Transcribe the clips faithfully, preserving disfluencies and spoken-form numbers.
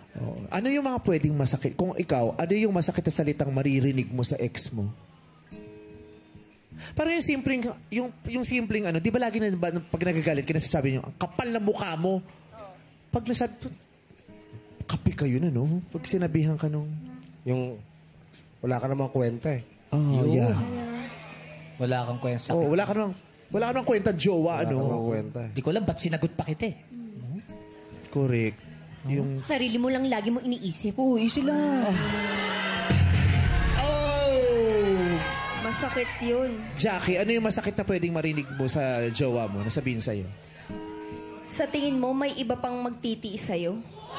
Oh. Ano yung mga pwedeng masakit? Kung ikaw, ano yung masakit na salitang maririnig mo sa ex mo? Parang yung simpleng, yung, yung simpleng ano, di ba lagi na pag nagagalit ka, nasasabi nyo, ang kapal na mukha mo. Pag nasabi, kapi kayo na, no? Pag sinabihan ka nung... Yung, wala ka namang kwenta eh. Oh, yun. Yeah. Wala kang kwenta. Oh, wala ka namang, wala ka namang kwenta, jowa, Wala ano? ka namang kwenta. Di ko alam, ba't sinagot pa kita eh? Correct. Yung... Sarili mo lang lagi mo iniisip. Oo, oh, easy lang. Masakit yun. Jackie, ano yung masakit na pwedeng marinig mo sa jowa mo na sabihin sa'yo? Sa tingin mo, may iba pang magtitiis sa'yo?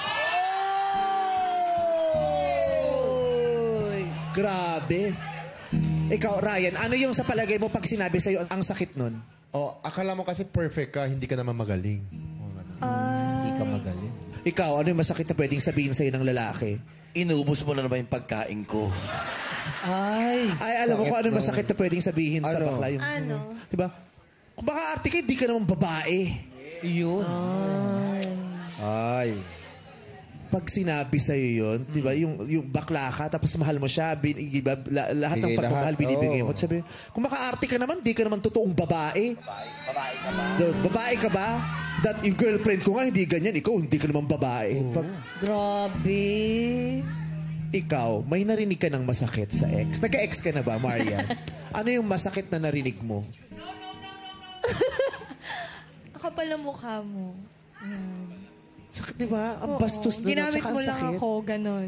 Oy, grabe. Ikaw, Ryan, ano yung sa palagay mo pag sinabi sa'yo ang sakit nun? Oh, akala mo kasi perfect ka, hindi ka naman magaling. Hindi ka magaling. Ikaw, ano yung masakit na pwedeng sabihin sa'yo ng lalaki? Inubos mo na naman yung pagkain ko. Ay, ay alam mo kung ano masakit na pwedeng sabihin sa Ano? bakla. Yung, Ano? Diba? Kung baka arte ka, di ka naman babae. Yun. Ay. Pag sinabi sa'yo yun, di ba, yung, yung bakla ka, tapos mahal mo siya, bin, diba, la, lahat ng Bigay pagmamahal lahat, binibigay oo. mo. Sabi, kung maka-arte ka naman, di ka naman totoong babae. Babae ka ba? The, babae ka ba? That yung girlfriend ko nga, hindi ganyan. Ikaw, hindi ka naman babae. Pag Grabe. ikaw, may narinig ka ng masakit sa ex. Nagka-ex ka na ba, Marian? Ano yung masakit na narinig mo? Kapal ang mukha mo. Yan. Sakit, di ba? Ang Oo. bastos na Ginamit tsaka mo ang lang sakit. ako, ganon.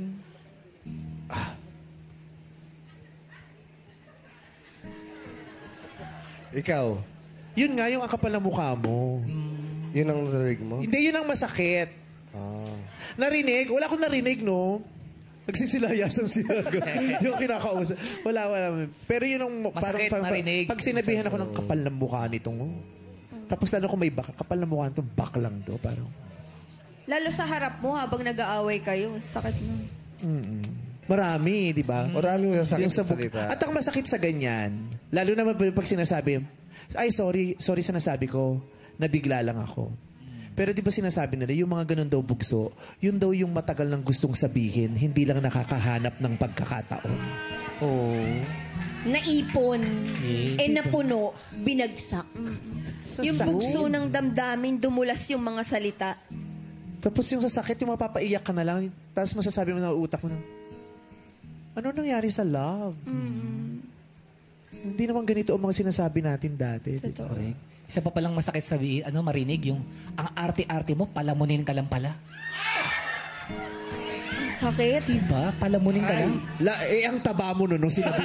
Ikaw, Yun nga, yung ang kapal na mukha mo. yun ang narinig mo? Hindi, yun ang masakit. Ah. Narinig? Wala akong narinig, no? Nagsisilayasan siya. Yung kinakausap. Wala, wala. Pero yun ang... Masakit, parang, marinig. Pag sinabihan ako ng kapal ng mukha nitong... oh. Tapos lalo kung may bak, kapal ng mukha nitong bak lang to. Parang... Lalo sa harap mo habang nag-aaway kayo. Sakit mo. Mm-mm. Marami, di ba? Marami masasakit Yung sa buk- salita. At ang masakit sa ganyan, lalo naman pag sinasabi, ay, sorry, sorry sa nasabi ko, nabigla lang ako. Pero di ba sinasabi nila, yung mga ganun daw bugso, yun daw yung matagal nang gustong sabihin, hindi lang nakakahanap ng pagkakataon. Oh. Naipon. Eh, napuno. Binagsak. Yung bugso ng damdamin, dumulas yung mga salita. Tapos yung sasakit, yung mapapaiyak ka na lang, tapos masasabi mo na utak mo na, ano nangyari sa love? Mm. Hindi naman ganito ang mga sinasabi natin dati. Diba? Correct. Isa pa palang masakit sabihin, ano, marinig yung, ang arte-arte mo, palamunin ka lang pala. Ang sakit. Diba? Palamunin ka lang. La, eh, ang taba mo nun, nung sinabi.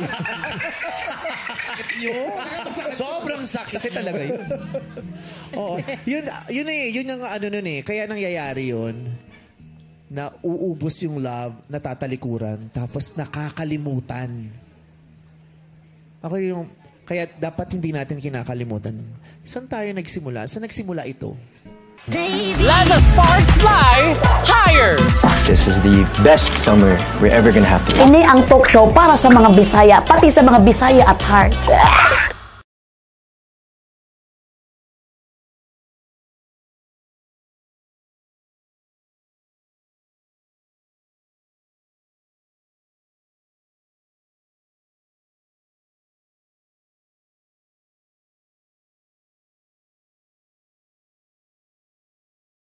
Sobrang sakit. Sakit talaga yun. Oo. Yun, yun eh, yun yung ano nun eh. Kaya nangyayari yun, na uubos yung love, natatalikuran, tapos nakakalimutan. Ako yung, kaya dapat hindi natin kinakalimutan. Saan tayo nagsimula? Saan nagsimula ito? Let the sparks fly higher! This is the best summer we're ever gonna have. Ini ang talk show para sa mga Bisaya, pati sa mga Bisaya at heart.